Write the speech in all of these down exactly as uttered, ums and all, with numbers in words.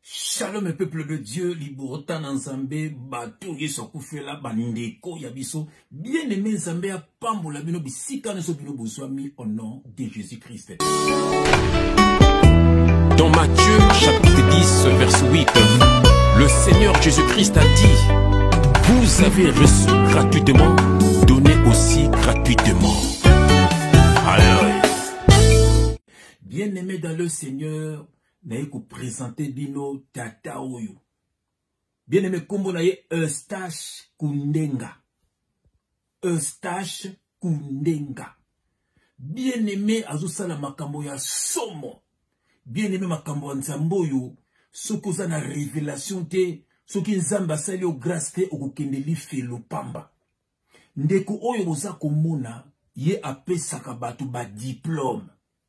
Shalom et peuple de Dieu, Liborota Nzambe, Bato Yesokufela, Bandeko Yabiso, bien-aimé Nzambe a Pambo Labino Bisika Nesobino Bozwami au nom de Jésus-Christ. Dans Matthieu chapitre dix, verset huit, le Seigneur Jésus-Christ a dit: vous avez reçu gratuitement, donnez aussi gratuitement. Alléluia. Bien-aimé dans le Seigneur, naye ko présenter bino tata oyo. Bien-aimé kombo naye Eustache Kundenga. Eustache Kundenga. Bien-aimé azosala makambo ya somo. Bien-aimé makambo ya Nzambe oyo soki oza na révélation te, soki Nzambe asali yo grâce te okokende lifelo pamba. Ndeko oyo boza komona ye apesaka bato ba diplôme.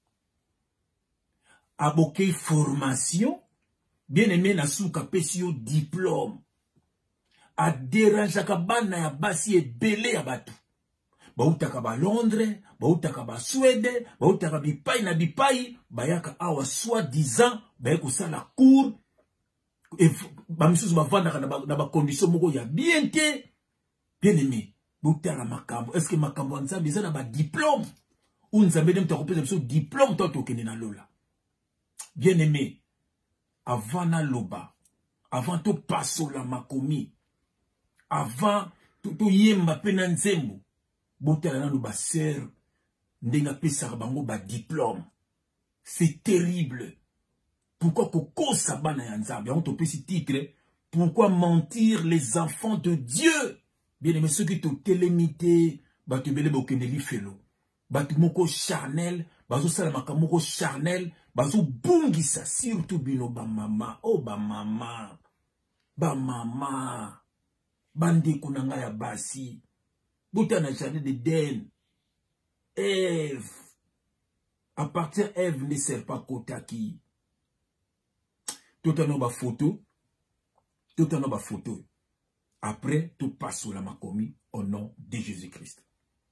Aboke formation, bien aimé na souka pesi yo diplôme. A dérangeaka bana ya basi ebele ya batu. Ba utaka ba Londres, ba utaka ba Suède, ba utaka bipai na bipai, bayaka awa soi-disant, bayako sala cours, et ba misusu ba vandaka na ba, na ba condition moko ya bien te. Bien aimé, butala makambo, est-ce que makambo Nzambe eza na ba diplôme? Ou Nzambe dem takopesa biso diplôme to tokende na lola. Bien-aimé, avant na loba, avant to passo la makomi, avant to, to yemba pena nzembo, botala nanu ba sœur, ndenga pesa bango ba diplôme. C'est terrible. Pourquoi koko sabana ya Nzambe? On te pesi titre, pourquoi mentir les enfants de Dieu? Bien-aimé, ceux qui te télémité, ba te bele bokende li felo. Ba tu moko charnel, bazo sala makamoko charnel, bazo bungisa, surtout bino ba mama, oh ba mama, ba mama, bande kunanga ya basi, bouta na jardin de Den, Ève, à partir Ève ne sert pas kotaki, tout un ba photo, tout un ba photo, après tout passe sur la makomi au nom de Jésus-Christ.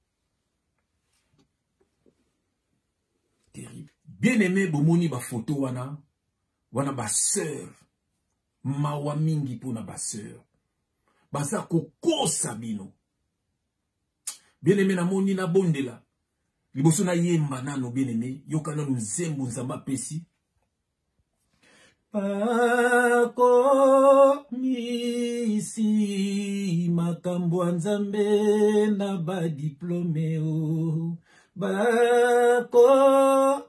Terrible. Bien-aimé, bomoni ba photo wana, wana ba sœur, mawa mingi pona ba sœur, basa koko sabino. Bien-aimé na moni na bondela, liboso na yemba nano bien-aimé, yokana nzembo Nzamba pesi. Pako misi makambo Nzambe na ba diplôme o. Bako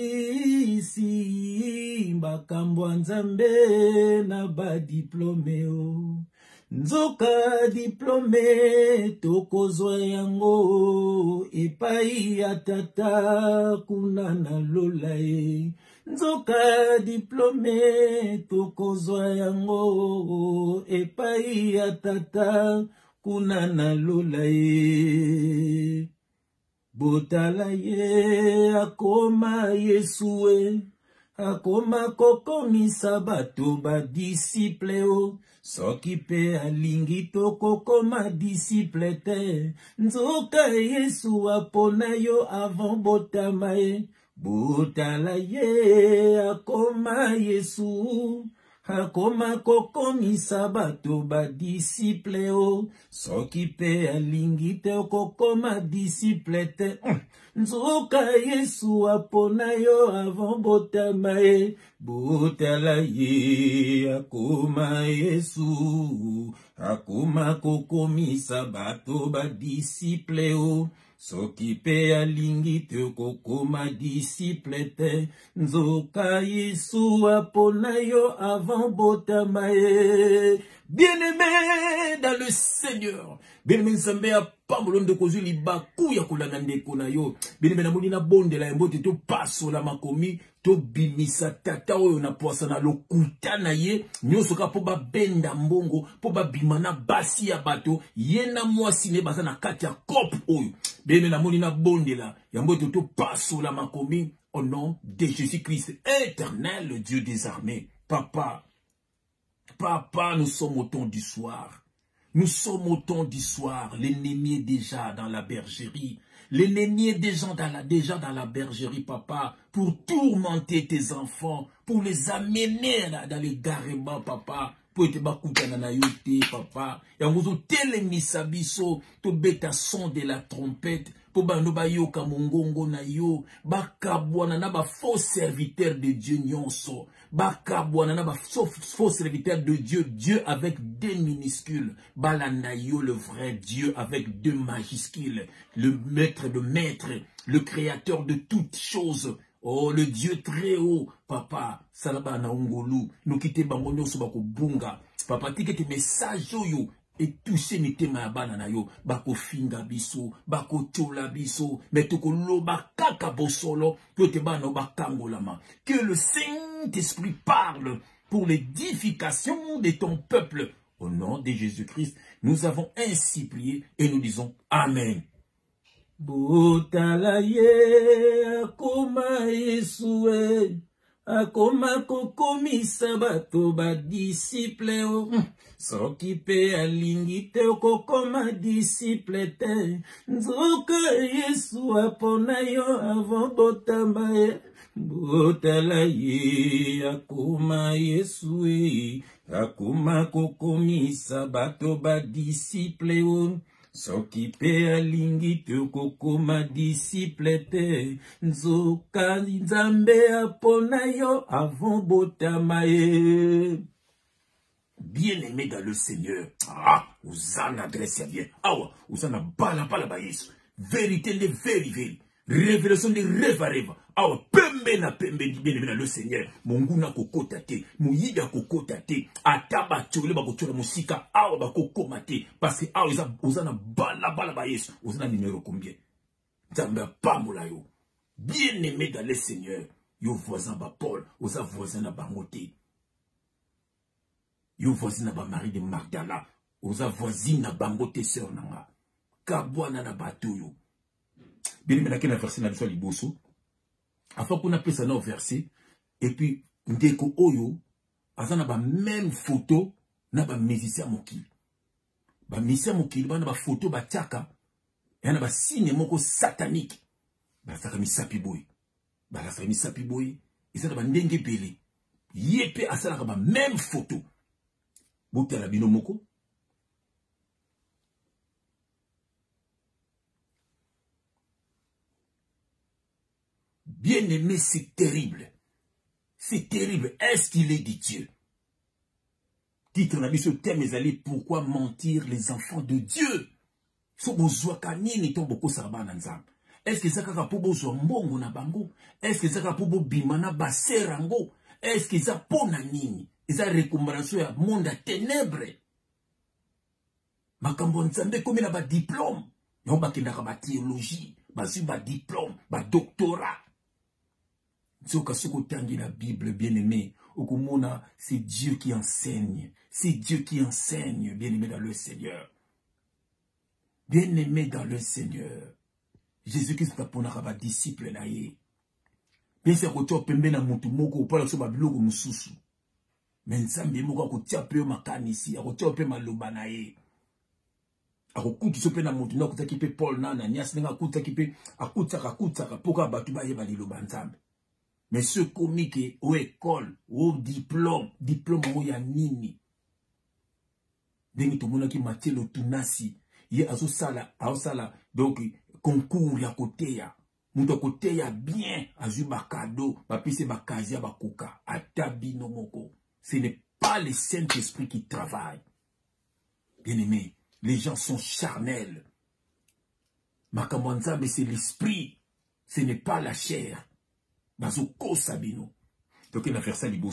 misi makambo Nzambe na ba diplôme o. Nzoka diplôme tokozwa yango epai ya tata kuna na lola e. Nzoka diplôme tokozwa yango epai ya tata kuna na lola e. Botala ye akoma Yesue, akoma kokomisa bato ba disciple o. Soki pe alingi to kokoma disciple te. Nzoka Yesu apona yo avant botama ye. Botala ye akoma Yesu, akoma kokomisa bato ba disciple o. Soki pe alingi te kokoma disciple te. Nzoka Yesu apona yo avant botama ye. Botala ye akoma Yesu, akoma kokomisa bato ba disciple o. Soki pe alingi te kokoma disciple te. Nzoka Yesu apona yo avant botama ye. Bien-aimé dans le Seigneur, bien-aimé Nzambe a pambolo ndeko zuli baku ya kolanda ndeko na yo. Bien-aimé na moni na bonde la mbote to paso la makomi, to bimisa tata oyo na poasa na lokuta na ye, nyoso ka po ba benda mbongo, po ba bimana basi ya bato, ye na mwasi ne baza na kati ya kop oyo. Bien-aimé na moni na bonde la, ya mbote to paso la makomi, au nom de Jésus-Christ, éternel, le Dieu des armées. Papa, Papa, nous sommes au temps du soir. Nous sommes au temps du soir. L'ennemi est déjà dans la bergerie. les néniers des gens dans la, déjà dans la bergerie, papa, pour tourmenter tes enfants, pour les amener dans les garements, papa, pour te bakutana na yote, papa. Yangozo telemisa biso, to beta son de la trompette, pour bano ba yo kamongongo na yo, bakabwana na ba faux serviteur de Dieu nyonso, bakabwana na ba faux serviteur de Dieu, Dieu avec deux minuscules, balana yo le vrai Dieu avec deux majuscules, le maître de maître, le créateur de toutes choses. Oh, le Dieu très haut, papa, salaba na ungolu, nous quitte bangonyo subako bunga, papa, tike te message yo, et toucher ni te maabana na yo, bako finga biso, bako chola biso, metoko lo bakaka bosolo, que te bano bakango lama. Que le Saint-Esprit parle pour l'édification de ton peuple. Au nom de Jésus-Christ, nous avons ainsi prié et nous disons Amen. Botala ye akoma Yesue akoma kokomisa bato ba disciple o soki pe alingi te kokoma disciple te nzoka Yesu apona yo avant botamba ye botala ye akoma Yesue akoma kokomisa bato ba disciple o soki pe alingi te kokoma disciple te nzoka nzambe apona yo avant botama ye. Bien-aimé dans le Seigneur, ah, Ousana adresse bien, ah, Ousana bala bala ba Yesu, vérité de veri veri, révélation de reva reva, ah, pembe na pembe di bien-aimé dans le Seigneur, monguna kokota te, muyida kokota te, ataba chole ba kochola musika, ah, ba kokoma te, parce que ah, Ousana bala bala ba Yesu, Ousana numéro combien? Zamba pamula yo, bien-aimé dans le Seigneur, yo voisin ba Paul, osa voisin na bangote. Yo voisine ba Marie de Magdala, oza voisine na bangote sœur nanga. Kabwana na bato yo. Bien mais na verset na biso liboso. Afin qu'on appelle ça no verset et puis ndeko oyo azana ba même photo na ba musicien mokili. Ba musicien mokili ba na ba photo ba tiaka et na ba signe moko satanique. Ba saka misapi boy. Ba la saka misapi boy, isa na ba ndenge belé. Yepe asala ba même photo. Botala bino moko. Bien-aimé, c'est terrible. C'est terrible. Est-ce qu'il est dit Dieu? Titre na biso thème ezali pourquoi mentir les enfants de Dieu? So bozwa kanini to boko saraba na nzambe. Est-ce que ça kaka po bozwa mbongo na bango? Est-ce que ça kaka po bo bimana baserango? Est-ce que ça pona nini? Ils ont récompense à monde à ténèbres. Makambo nzambe comme il a ba diplôme. Yon ba kenda ba théologie, ba su ba diplôme, ba doctorat. C'est au cas où tangi la Bible bien-aimé, okumona c'est Dieu qui enseigne, c'est Dieu qui enseigne bien-aimé dans le Seigneur. Bien-aimé dans le Seigneur. Jésus-Christ taponaka ba disciple na ye. Bien c'est ko to pembe na mutu moko pala so ba biloko mususu. Mais nzambe moko akotia pe makanisi akotia pe maloba na ye akokuti so pe na mutu na kutaki pe Paul na Ananias na akutaki pe akutaka akutaka poka batu ba yeba liloba nzambe. Mais ce comique au école au diplôme diplôme o ya nini dengi to mona ki Mathieu Tunasi ye azo sala azo sala donc concours ya koteya muto koteya bien azuba cadeau ba pise ba kazia ba koka atabino moko. Ce n'est pas le Saint-Esprit qui travaille. Bien-aimé, les gens sont charnels. Makamanza, mais c'est l'esprit. Ce n'est pas la chair. Bazoko sabino. Donc, il a fait ça, il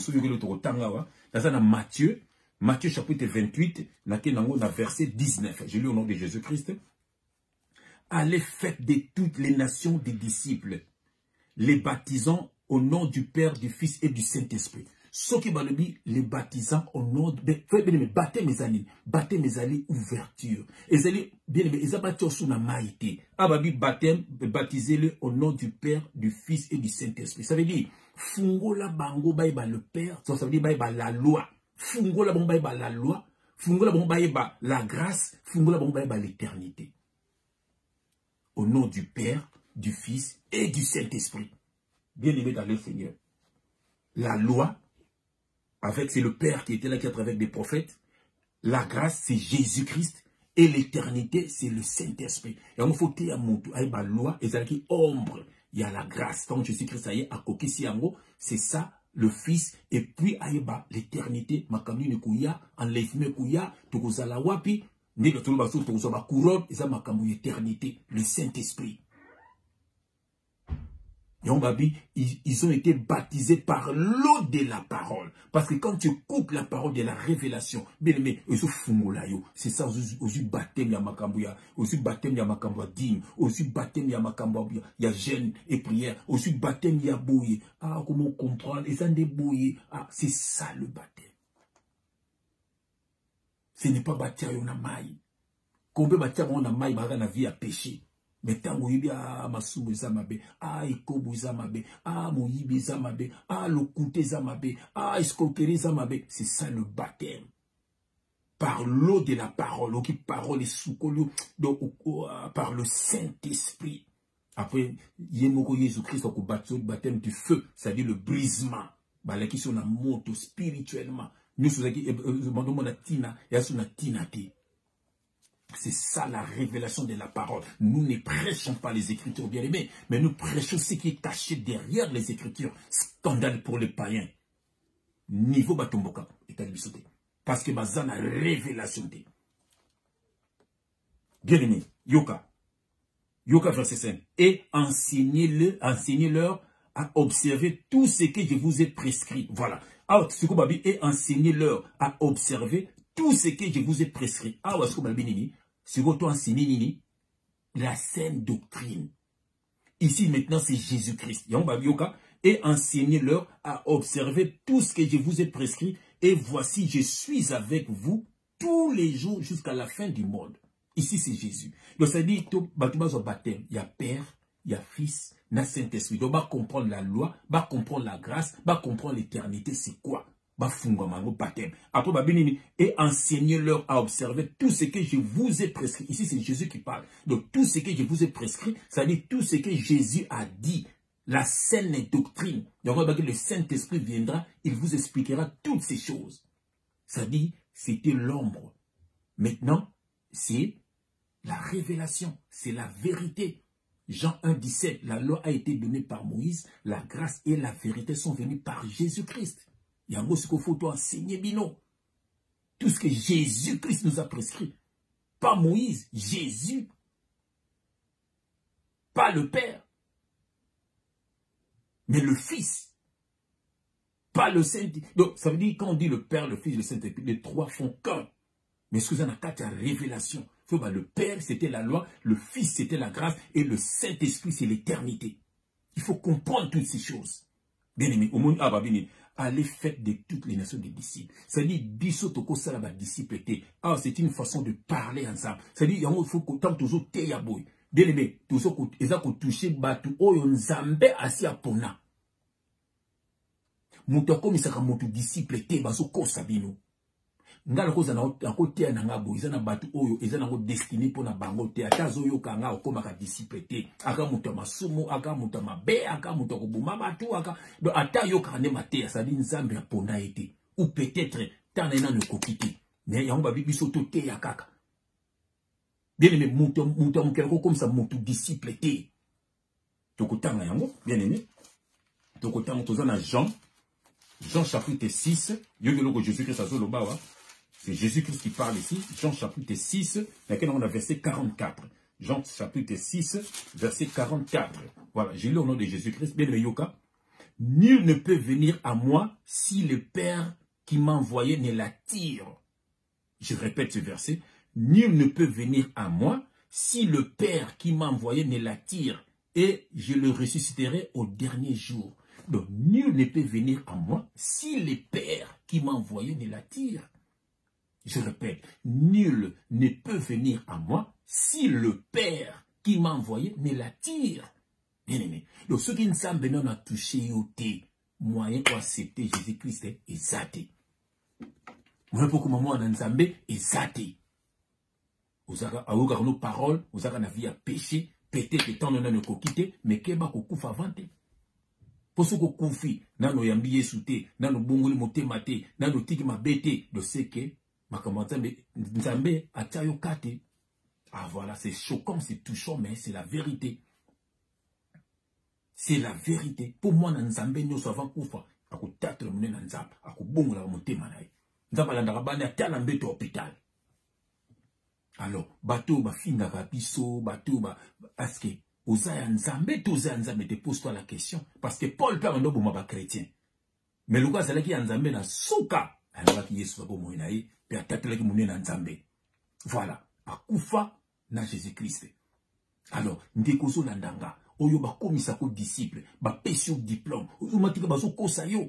a dans Matthieu, Matthieu chapitre vingt-huit, na verset dix-neuf. Je lis au nom de Jésus-Christ. Allez, faites de toutes les nations des disciples, les baptisant au nom du Père, du Fils et du Saint-Esprit. Ce qui va les baptisants au nom de baptême mes amis, baptême mes amis ouverture. Et allez bien aimé, ils abattent sur la maïté. Ababi baptême, baptisez-le au nom du Père, du Fils et du Saint-Esprit. Ça veut dire fungo la bango baïba le Père, ça veut dire baïba la loi. Fungo la bango baïba la loi, fungo la bango baïba la grâce, fungo la bango baïba l'éternité. Au nom du Père, du Fils et du Saint-Esprit. Bien-aimé dans le Seigneur. La loi, avec c'est le Père qui était là, qui a travaillé avec des prophètes. La grâce, c'est Jésus-Christ. Et l'éternité, c'est le Saint-Esprit. Et on faut dire à la loi, et ça qui ombre. Il y a la grâce. Tant Jésus-Christ a à coquille c'est ça, le Fils. Et puis, aïba, l'éternité, makamni ne kouya, enlèvement kouya, tokozala wapi, ne le tolobaso, tokozala couronne, et ça makamou éternité, le Saint-Esprit. Ils, ils ont été baptisés par l'eau de la parole. Parce que quand tu écoutes la parole de la révélation, bien aimé, c'est ça, aussi baptême ya makambuya, aussi baptême ya makambuya digne, aussi baptême ya makambuya, ya jeûne et prière, aussi baptême ya bouillé. Ah, comment comprendre, et ça n'est bouillé. Ah, c'est ça le baptême. Ce n'est pas baptême on a maille. Combien baptême on a maille, bah, la vie à péché. Mais tant que ah masumu zamabe, ah ikobu zamabe, ah moyibi zamabe, ah lokute zamabe, ah escroquerie zamabe, c'est ça le baptême. Par l'eau de la parole, qui parole est sous donc par le Saint-Esprit. Après, yemoko Jésus-Christ au baptême du feu, c'est-à-dire le brisement. Bah là qui sont en moto spirituellement. Nous sommes qui demandons mon tina et à son tinati. C'est ça la révélation de la parole. Nous ne prêchons pas les Écritures, bien aimés, mais nous prêchons ce qui est caché derrière les Écritures. Scandale pour les païens. Niveau batomboka, parce que bazan a révélation. Bien aimé, Yoka. Yoka verset cinq. Et enseignez-le, enseignez-leur à observer tout ce que je vous ai prescrit. Voilà. Alors, ce que Babi, et enseignez-leur à observer tout ce que je vous ai prescrit. Ah, est-ce que Babi, c'est votre enseigner la saine doctrine. Ici, maintenant, c'est Jésus-Christ. Et enseignez-leur à observer tout ce que je vous ai prescrit. Et voici, je suis avec vous tous les jours jusqu'à la fin du monde. Ici, c'est Jésus. Donc, ça dit, baptême, il y a Père, il y a Fils, il y a Saint-Esprit. Donc, va comprendre la loi, va comprendre la grâce, va comprendre l'éternité, c'est quoi? Et enseignez-leur à observer tout ce que je vous ai prescrit. Ici, c'est Jésus qui parle. Donc, tout ce que je vous ai prescrit, ça dit tout ce que Jésus a dit. La saine doctrine. Donc, le Saint-Esprit viendra, il vous expliquera toutes ces choses. Ça dit, c'était l'ombre. Maintenant, c'est la révélation. C'est la vérité. Jean un, dix-sept, la loi a été donnée par Moïse. La grâce et la vérité sont venues par Jésus-Christ. Il y a un mot qu'il faut enseigner, bino. Tout ce que Jésus-Christ nous a prescrit. Pas Moïse, Jésus. Pas le Père. Mais le Fils. Pas le Saint-Esprit. Donc, ça veut dire, quand on dit le Père, le Fils, le Saint-Esprit, les trois font qu'un. Mais ce que ça n'a qu'à la révélation. Le Père, c'était la loi, le Fils, c'était la grâce, et le Saint-Esprit, c'est l'éternité. Il faut comprendre toutes ces choses. Bien aimé, au monde, ah bah bien, allez faites de toutes les nations des disciples. C'est-à-dire, bisotoko salaba disciple était. Ah, c'est une façon de parler ensemble. C'est-à-dire, il faut que tant toujours teyaboy. Bien aimé, toujours ils ont touché batu oyo nzambe asi apona. Muto comme ça comme muto disciple était baso kosa bino. Ngala koza na kotia na ngabo izana batu oyo izana ko destiné pour na bango te atazo yo kanga okoma ka disciple te aka muto masumu aka muto mabe aka muto ko buma batu aka do ata yo kane mate ça dit nzambe apona été ou peut-être tanena ne kokite mais ya mba biso to te ya kaka. Bien aimé, muto muto mkelko comme ça muto disciple te. Tokotanga yango, bien aimé. Tokotanga tozana Jean Jean chapitre six, Jésus-Christ a le bas. C'est Jésus-Christ qui parle ici. Jean chapitre six, on a verset quarante-quatre. Jean chapitre six, verset quarante-quatre. Voilà, j'ai lu au nom de Jésus-Christ. Bien le Yoka. Nul ne peut venir à moi si le Père qui m'a envoyé ne l'attire. Je répète ce verset. Nul ne peut venir à moi si le Père qui m'a envoyé ne l'attire. Et je le ressusciterai au dernier jour. Donc, nul ne peut venir à moi si le Père qui m'a envoyé ne l'attire. Je répète, nul ne peut venir à moi si le Père qui m'a envoyé ne l'attire. Bien aimé. Donc, ceux qui ne savent pas non à toucher au thé, moyen pour accepter Jésus-Christ est zaté. Moyen pour que maman en Nzambé est zaté. Vous avez nos paroles, vous avez la vie à péché. peut-être tant on a ne kokite mais keba kokufa vante pour ce kokufi nano yambi yesu te nano bongoli motema te nano tiki mabete de ce que makamata nzambe atayo kate. Ah voilà, c'est choquant, c'est touchant, mais c'est la vérité. C'est la vérité. Pour moi, Nzambe nyoso avant kufa, ako tatre mune na Nzambe, ako bongo la motema na ye. Nzambe la ndakabane atala mbeto hôpital. Alors, bateau ba finga ka biso, bateau ba parce que Ozaya Nzambe, Tozaya Nzambe te pose-toi la question parce que Paul père ndo boma ba chrétien. Mais le gars c'est là qui Nzambe na suka, alors ki Yesu ba bomo na ye, pe atatra ki mune na Nzambe. Voilà, akufa na Jésus-Christ. Alors, ndekozo landanga, oyo ba komisa ko disciple, ba pesio diplôme, oyo matika bazo kosa yo.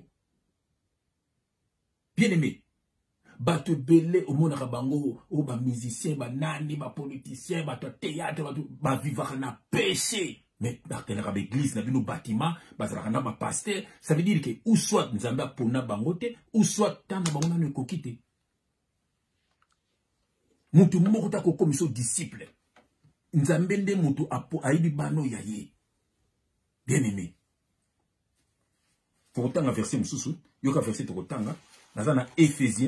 Bien aimé, ba te belé au monde bango, o ba musicien, ba nani, ba politicien, ba to théâtre, ba ba vivre na péché. Mais ba kenaka ba église na bino bâtiment, ba zalaka na ba pasteur, ça veut dire que ou soit nzamba pona bangote, ou soit tanda bango na kokite. Mutu moko ta ko komiso disciple. Nzambe nde mutu apo aibi bano ya ye. Bien aimé. Pour autant, verset msusu, yoka verset pour autant, nazana Éphésiens,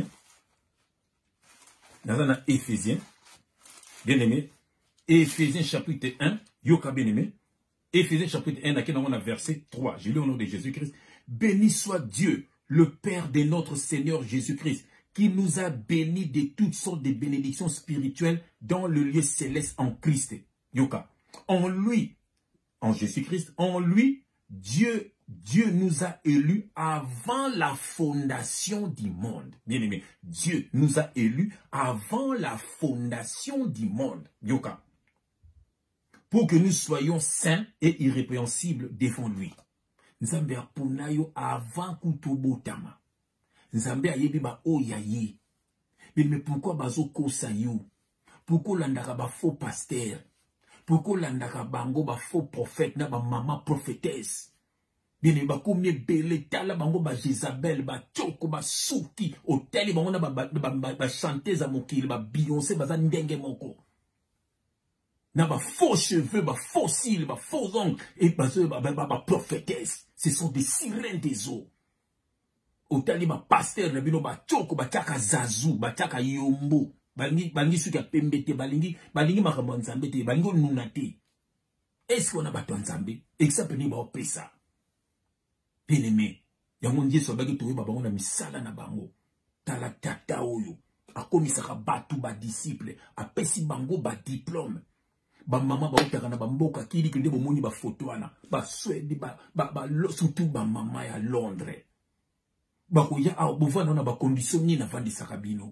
nazana Éphésiens, bien aimé, Éphésiens chapitre un, yoka bien aimé, Éphésiens chapitre un, là, on a verset trois, je lis au nom de Jésus-Christ. Béni soit Dieu, le Père de notre Seigneur Jésus-Christ, qui nous a bénis de toutes sortes de bénédictions spirituelles dans le lieu céleste en Christ. Yoka. En lui, en Jésus-Christ, en lui, Dieu, Dieu nous a élus avant la fondation du monde. Bien aimé, Dieu nous a élus avant la fondation du monde. Yoka. Pour que nous soyons saints et irrépréhensibles devant lui. Nzambe apunayo avant kutobotama. Nzambe ayebi ba oyaye. Mais pourquoi bazo kosa yo? Pourquoi landaka ba faux pasteur? Pourquoi landaka bango ba faux prophète na ba maman prophétesse? Bien ba combien belé tala bango ba Jézabel ba tchoko ba souki hôtel bango na ba ba, ba, ba chanteuse à mokili ba Beyoncé ba za ndenge moko. Na ba faux cheveux, ba faux cils, ba faux ongles et ba ba, ba, ba, ba prophétesse. Ce sont des sirènes des eaux. Hôtel ba pasteur na bino ba tchoko ba tchaka zazu, ba tchaka yombo. Balingi balingi suki pembete balingi balingi makambo nzambe te balingi nuna te. Est-ce qu'on a bato nzambe? Exemple ni ba opesa. Bien aimé, yango ndiye so bagi towe ba bango na misala na bango. Tala tata oyo akomisaka batu ba disciple, apesi bango ba diplôme. Ba mama ba utaka na ba mboka kili kinde bo moni ba photo ana, ba Suède ba ba, ba surtout ba mama ya Londres. Ba ko ya a bovana na ba condition ni na vandi sakabino.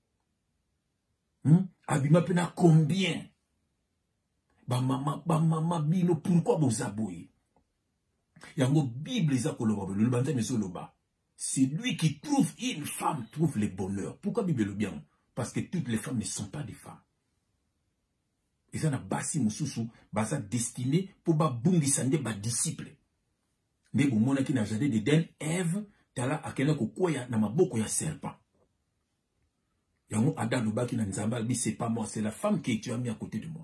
Hmm? Abima pena combien? Ba mama, ba mama bino, pourquoi vous aboyez? Yango Bible eza koloba, le banza meso loba. C'est lui qui trouve une femme, trouve le bonheur. Pourquoi Bible le bien? Parce que toutes les femmes ne sont pas des femmes. Et ça n'a basi mususu, baza destiné pour ba bungi sande ba disciple. Mais bu mona ki na jardin d'Éden, Ève, tala akena ko koya na maboko ya serpent. Yango Adam Lubaki na Nzamba, c'est pas moi, c'est la femme que tu as mis à côté de moi.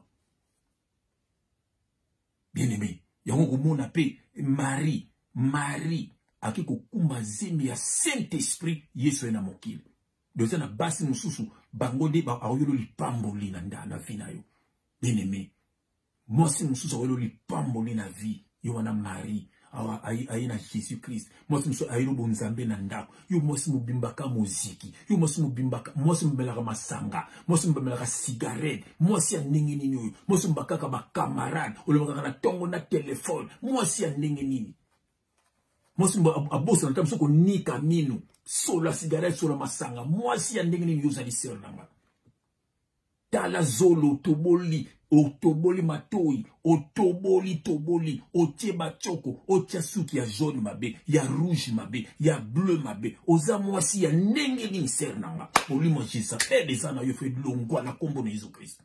Bien aimé. Yango kumona pe Marie, Marie, aki kokumba zemi ya Saint-Esprit, Yesu ena mokili. Doza na basi mususu, bangode ba aoyolo li pamboli na nda na vi na yo. Bien aimé. Moi si mususu aoyolo li pamboli na vi, yo wana Marie. Awa ayi na Jésus-Christ. Moi si muso ayilo bonzambe na ndako. Yo moi si mubimbaka muziki. Yo moi si mubimbaka, moi si mbelaka masanga. Moi si mbelaka cigarette. Moi si ndenge nini. Moi si mbakaka ba camarade. Olobaka na tongo na téléphone. Moi si ndenge nini. Moi si abosa na tamso ko nika minu. Sola cigarette sola masanga. Moi si ndenge nini yo zali seur nanga. Tala zolo toboli. Otoboli matoi, otoboli toboli, otie bachoko, otia suki ya jaune mabe, ya rouge mabe, ya bleu mabe, oza mwasi ya ndenge ni ser nanga. Oli mo jisa, ede sana yo fe longwa na kombo na Yesu Christ.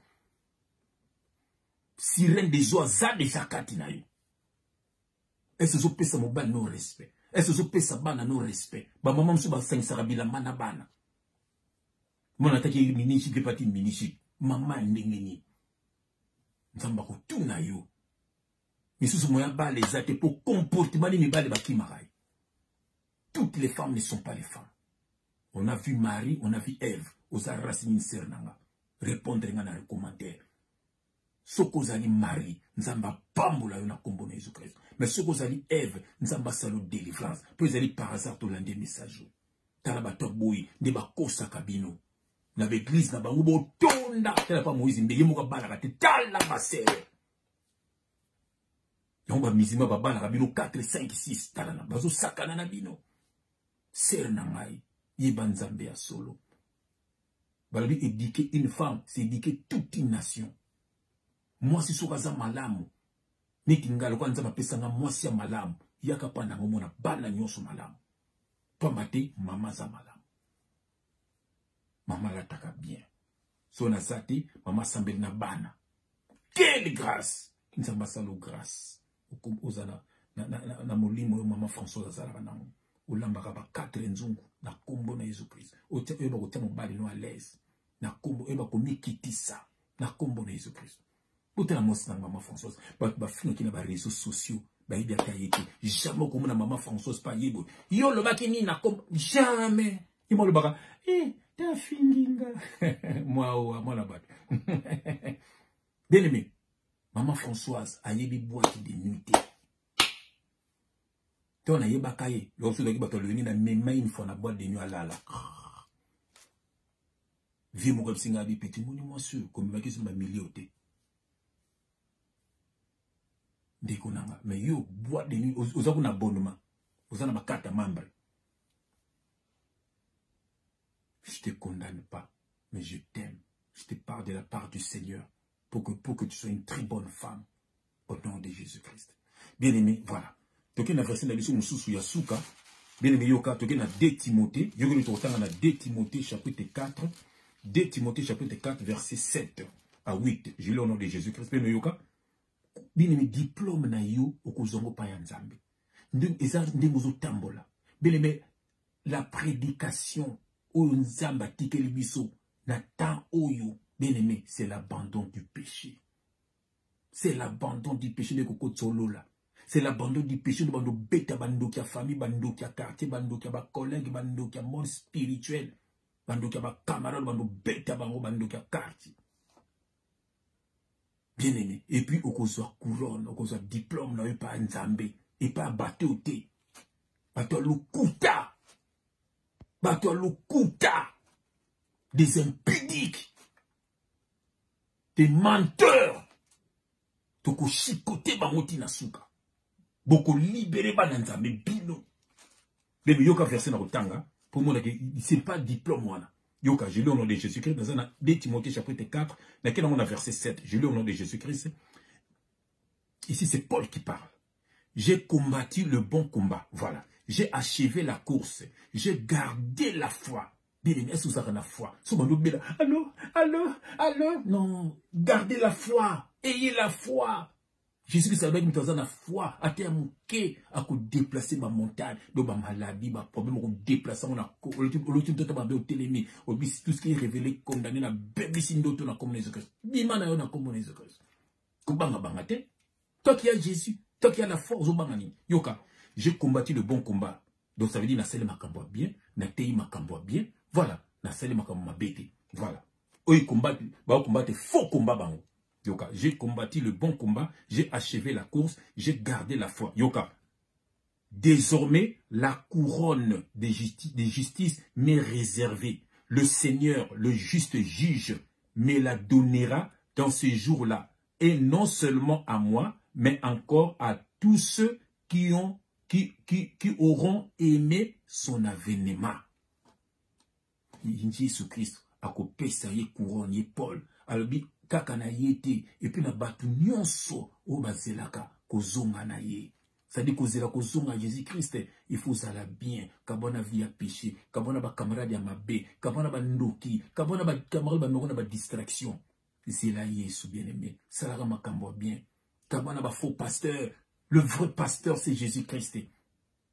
Sirène des oies za de sakati na yo. Est-ce que zo pesa mobile no respect? Est-ce que zo pesa bana no respect? Ba mama msu ba sengisa bila mana bana. Mona taki minishi ke pati minishi. Mama ndenge ni. Nzamba kutuna yo. Mais sous moyen bas les athées pour comportement les mibales baki marai. Toutes les femmes ne sont pas les femmes. On a vu Marie, on a vu Ève. Aux racines sernanga. Répondre dans les commentaires. Ce que vous allez Marie, nous avons pamboula yon a combo na Jésus-Christ. Mais ce que vous allez Ève, nous avons salo délivrance. Puis vous allez par hasard tout l'un des messages. Talaba tokboui, deba kosa kabino. Na l'église na ba ubo tonda. Tala pa Moïse mbeye moka bala kate tala basere. Yonba mizima ba bala kabino quatre, cinq, six. Tala na bazo sakana na bino. Ser na ngai. Yeba nzambe ya solo. Balabi éduquer une femme, c'est éduquer toute une nation. Moi si sokaza malamu. Niki ngalo kwa nzama pesanga moi si ya malamu. Yaka panda ngomona bala nyonso malamu. Pambate mama za malamu. Mama la taka bien. So na zati, mama sambel na bana. Quelle grâce! Nzamba salo grâce. Ozana na na na, na molimo yo mama Françoise azala banango. Olambaka ba quatre nzungu na kombo na Jésus Christ. Otia eba kotia mobali no à l'aise. Na kombo eba komikitisa na kombo na Jésus Christ. Ota na mosi na mama Françoise. Ba ba fino ki na ba réseaux sociaux. Ba ibi akayete. Jamais comme na mama Françoise pa yebo. Yo lo baki ni na kombo jamais. Imo lo baka eh ta finginga. Moi ou moi la bat. Bien aimé. Maman Françoise a yebi boîte de nuitée. Ton a yeba kaye. Lorsque tu vas le na même une fois na boîte de nuit à la la. Vie mo repsinga bi petit moni moi sûr comme ma question ma milioté. Dekonanga mais yo boîte de nuit aux aux abonnement. Aux ana ma carte membre. Je te condamne pas, mais je t'aime. Je te parle de la part du Seigneur pour que, pour que tu sois une très bonne femme au nom de Jésus-Christ. Bien aimé, voilà. Toké na verset na biso mususu ya suka. Bien aimé yoka toké na deux Timothée. Yoka ni tokotanga na deux Timothée chapitre quatre. deux Timothée chapitre quatre verset sept à huit. Je lis au nom de Jésus-Christ. Bien aimé yoka. Bien aimé diplôme na yo okozongo pa ya nzambe. Ndem eza ndemozo tambola. Bien aimé la prédication oyo nzamba tikeli biso na temps oyo bien aimé c'est l'abandon du péché. C'est l'abandon du péché de koko tsolola. C'est l'abandon du péché de bando beta bando ki famille bando ki quartier bando ki ba collègue bando ki monde spirituel bando ki ba camarade bando beta bango bando ki quartier. Bien aimé et puis okozwa couronne okozwa diplôme na yo pa nzambe et pas bateau te. Bateau lukuta. Bateau lukuta. Des impudiques. Des menteurs. Toko chicoté bangoti na suka. Boko libéré bananzambe bino. Bébé yoka verset na rotanga. Pour moi, c'est pas diplôme wana. Yoka, je lis au nom de Jésus-Christ. Dans deux Timothée chapitre quatre. Dans quel on a verset sept. Je lis au nom de Jésus-Christ. Ici, c'est Paul qui parle. J'ai combattu le bon combat. Voilà. J'ai achevé la course. J'ai gardé la foi. Bien aimé, est-ce que vous avez la foi? Allô, allô, allô. Non, gardez la foi. Ayez la foi. Jésus-Christ a dit que la foi a été amouqué à déplacer ma montagne, de ma maladie, ma problème, à déplacer mon accord, tout ce qui est révélé, condamné, na bénéfice d'autres na comme Jésus-Christ. Bima na yo na comme Jésus-Christ. Kubanga bangate. Toi qui as Jésus, toi qui as la force au bangani. Yoka, j'ai combattu le bon combat. Donc ça veut dire na sele makambo bien, na tei makambo bien. Voilà, na sele makambo mabete. Voilà. Oi combattre, ba combattre faux combat bango. Yoka, j'ai combattu le bon combat, j'ai achevé la course, j'ai gardé la foi. Yoka, désormais, la couronne de justice, de justice m'est réservée. Le Seigneur, le juste juge, me la donnera dans ces jours-là. Et non seulement à moi, mais encore à tous ceux qui, ont, qui, qui, qui auront aimé son avènement. Jésus-Christ a coupé sa couronne, Paul. Alors, kaka na yete et puis na batu nyonso o bazelaka kozonga na ye. Ça dit kozela kozonga Jésus-Christ, il faut ça la bien, kabona vie à péché, kabona ba camarade ya mabe, kabona ba ndoki, kabona ba camarade ba nokona ba distraction. C'est là Yesu bien-aimé. Ça la makambo bien. Kabona ba faux pasteur, le vrai pasteur c'est Jésus-Christ.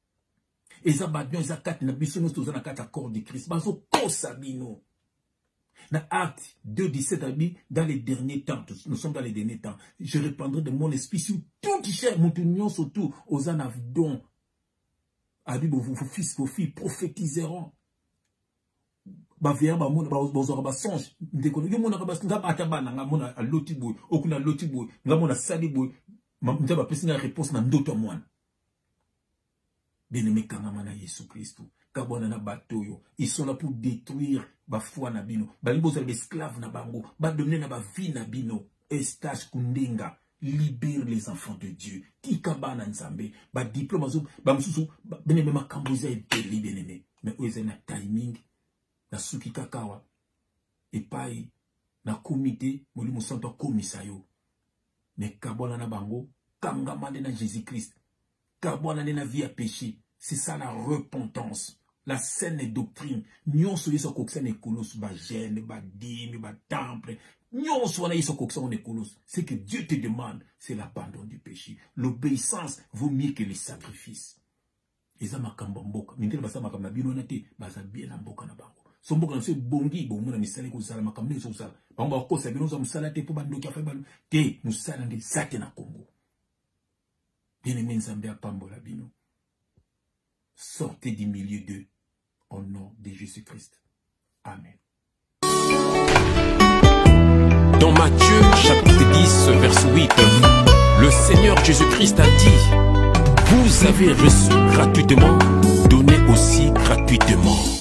Et ça ba bien ça kat na biso nous tous na kat accord de Christ. Bazo kosa bino. Dans Acte deux, dix-sept, dans les derniers temps, nous sommes dans les derniers temps, je répandrai de mon esprit sur tout qui cherche, mon union surtout aux anavdons. Vos fils, vos filles prophétiseront. Ba vient ba mon ba ba ba songe ndeko yo mona ba nga ataba na nga mona a loti boy okuna loti boy nga mona sali boy mta ba pesi nga réponse na ndoto mwana bien-aimé kangama na Yesu Christ kabona na batoyo ils sont là pour détruire ba foi na bino ba libo za esclave na bango ba donner na ba vie na bino estage kundenga. Libère les enfants de Dieu. Qui kabana nzambe ba diplôme zo ba mususu bien-aimé makamboza et bien-aimé mais oze na timing na suki kakawa epai na komite molimo santo komisa yo mais kabona na bango kangama na Jésus-Christ kabona na vie à péché. C'est ça la repentance, la saine doctrine. Nyon so yeso koksa ne kolos ba gêne ba dîme ba temple. Nyon so na yeso koksa ne kolos. C'est que Dieu te demande, c'est l'abandon du péché. L'obéissance vaut mieux que les sacrifices. Eza makambo mboka. Mindele basa makambo bino na te baza bien na mboka na bango. So mboka na se bongi bo mona misale ko sala makambo so sala. Bango ba kosa bino so musala te po ba ndoki afa ba te musala ndi zate na Congo. Bien-aimé nzambe apambola bino. Sortez du milieu d'eux au nom de Jésus-Christ. Amen. Dans Matthieu chapitre dix, verset huit, le Seigneur Jésus-Christ a dit, vous avez reçu gratuitement, donnez aussi gratuitement.